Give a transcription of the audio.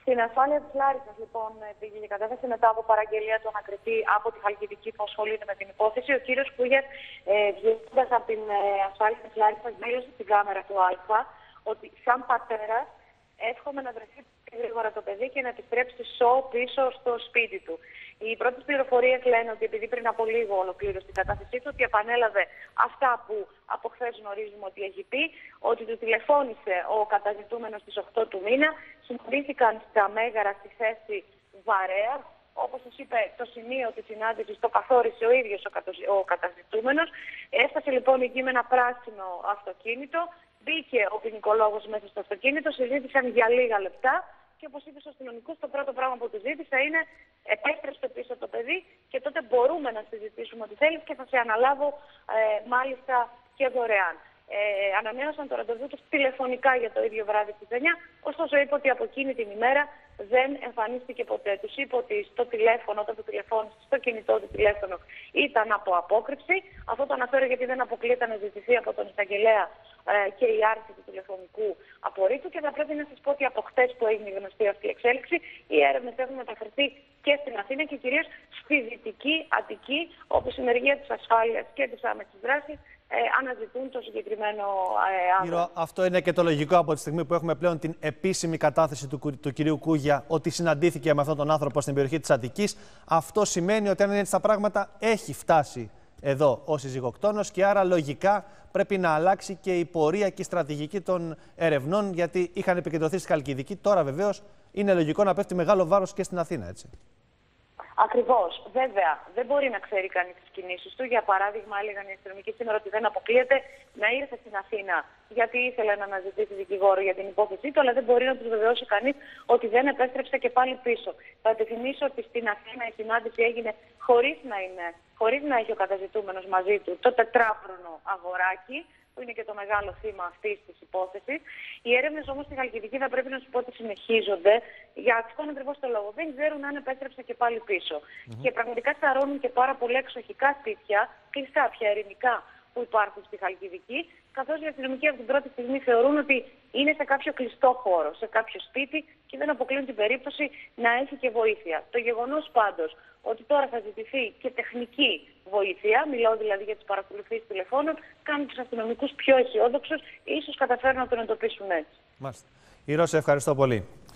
Στην ασφάλεια της Λάρισσας, λοιπόν, πήγε η κατάσταση μετά από παραγγελία του ανακριτή από τη Χαλκιδική που ασχολείται με την υπόθεση. Ο κύριος Κούγιας, βγαίνοντας από την ασφάλεια της Λάρισσας, δήλωσε στην κάμερα του Α ότι σαν πατέρας εύχομαι να βρεθεί γρήγορα το παιδί και να επιστρέψει σώ πίσω στο σπίτι του. Οι πρώτες πληροφορίες λένε ότι επειδή πριν από λίγο ολοκλήρωσε την κατάθεσή του, ότι επανέλαβε αυτά που από χθες γνωρίζουμε ότι έχει πει, ότι του τηλεφώνησε ο καταζητούμενος στις 8 του μήνα, συναντήθηκαν στα Μέγαρα στη θέση Βαρέα. Όπως σας είπε, το σημείο της συνάντησης το καθόρισε ο ίδιος ο καταζητούμενος. Έφτασε λοιπόν εκεί με ένα πράσινο αυτοκίνητο. Μπήκε ο ποινικολόγος μέσα στο αυτοκίνητο, συζήτησαν για λίγα λεπτά και όπως είπε στους αστυνομικούς, το πρώτο πράγμα που του ζήτησα είναι επέστρεψε πίσω το παιδί και τότε μπορούμε να συζητήσουμε ό,τι θέλεις και θα σε αναλάβω μάλιστα και δωρεάν. Ανανέωσαν το ραντεβού τους τηλεφωνικά για το ίδιο βράδυ στις 9, ωστόσο είπε ότι από εκείνη την ημέρα δεν εμφανίστηκε ποτέ. Τους είπε ότι στο τηλέφωνο, όταν το τηλεφώνησε, στο κινητό του τηλέφωνο ήταν από απόκρυψη. Αυτό το αναφέρω γιατί δεν αποκλείεται να ζητηθεί από τον εισαγγελέα και η άρση του τηλεφωνικού απορρίτου. Και θα πρέπει να σας πω ότι από χτες που έγινε γνωστή αυτή η εξέλιξη, οι έρευνες έχουν μεταφερθεί και στην Αθήνα και κυρίως στη Δυτική Αττική, όπου η Συνεργεία της Ασφάλειας και της Άμεσης Δράσης αναζητούν το συγκεκριμένο άτομο. Αυτό είναι και το λογικό από τη στιγμή που έχουμε πλέον την επίσημη κατάθεση του κυρίου Κούγια ότι συναντήθηκε με αυτόν τον άνθρωπο στην περιοχή της Αττικής. Αυτό σημαίνει ότι αν είναι έτσι τα πράγματα έχει φτάσει εδώ ο συζυγοκτόνος και άρα λογικά πρέπει να αλλάξει και η πορεία και η στρατηγική των ερευνών, γιατί είχαν επικεντρωθεί στη Χαλκιδική. Τώρα βεβαίως είναι λογικό να πέφτει μεγάλο βάρος και στην Αθήνα, έτσι. Ακριβώς. Βέβαια, δεν μπορεί να ξέρει κανείς τις κινήσεις του. Για παράδειγμα, έλεγαν οι αστυνομικοί σήμερα ότι δεν αποκλείεται να ήρθε στην Αθήνα γιατί ήθελε να αναζητήσει δικηγόρο για την υπόθεσή του, αλλά δεν μπορεί να του βεβαιώσει κανείς ότι δεν επέστρεψε και πάλι πίσω. Θα επιθυμίσω ότι στην Αθήνα η συνάντηση έγινε χωρίς να έχει ο καταζητούμενος μαζί του το 4χρονο αγοράκι, που είναι και το μεγάλο θύμα αυτής της υπόθεσης. Οι έρευνες όμως στη Χαλκιδική θα πρέπει να σου πω ότι συνεχίζονται για αυτόν ακριβώς το λόγο. Δεν ξέρουν αν επέστρεψε και πάλι πίσω. Και πραγματικά σαρώνουν και πάρα πολλά εξοχικά σπίτια, κλειστά πια ειρηνικά, που υπάρχουν στη Χαλκιδική, καθώς οι αστυνομικοί από την πρώτη στιγμή θεωρούν ότι είναι σε κάποιο κλειστό χώρο, σε κάποιο σπίτι και δεν αποκλείουν την περίπτωση να έχει και βοήθεια. Το γεγονός πάντως ότι τώρα θα ζητηθεί και τεχνική βοήθεια, μιλάω δηλαδή για τις παρακολουθήσεις τηλεφώνων, κάνουν τους αστυνομικούς πιο αισιόδοξους, ίσως καταφέρουν να τον εντοπίσουν έτσι. Μάλιστα. Ηρώ, σε ευχαριστώ πολύ.